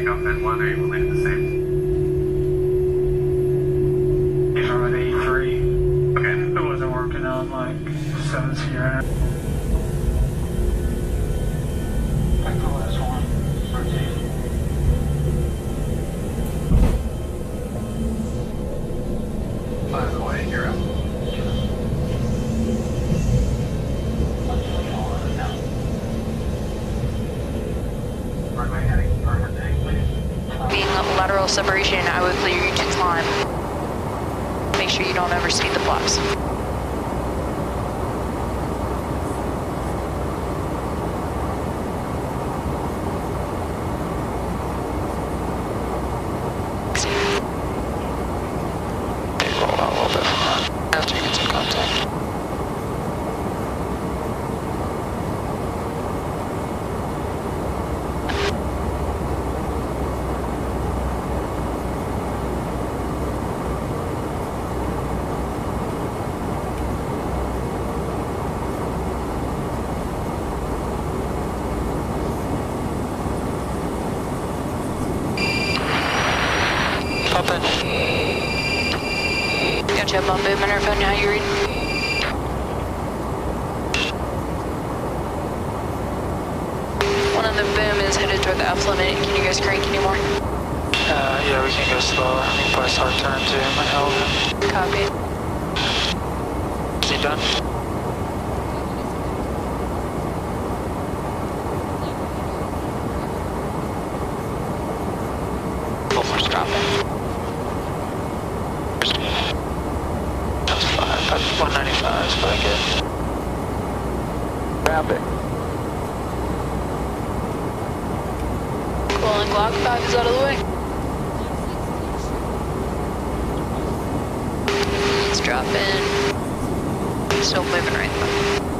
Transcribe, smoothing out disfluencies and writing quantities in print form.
takeoff and one are able to land the same. If I'm at 83. Okay. It wasn't working on like 70 right now. Back to the last one. Rotate. By the way, you're up. Runway heading for overtake, please. Being lateral separation, I would clear you to climb. Make sure you don't overspeed the flaps. Roll out a little bit after you get some contact. Pop in. Got you up on boom interphone now, you read? One of the boom is headed toward the F limit. Can you guys crank anymore? Yeah, we can go slower. We can probably start turn 2 in my helmet. Copy. Is he done? Full force dropping. That's 5, but 195 is what I get. Traffic. Cool, and Glock 5 is out of the way. Let's drop in. Still moving right now.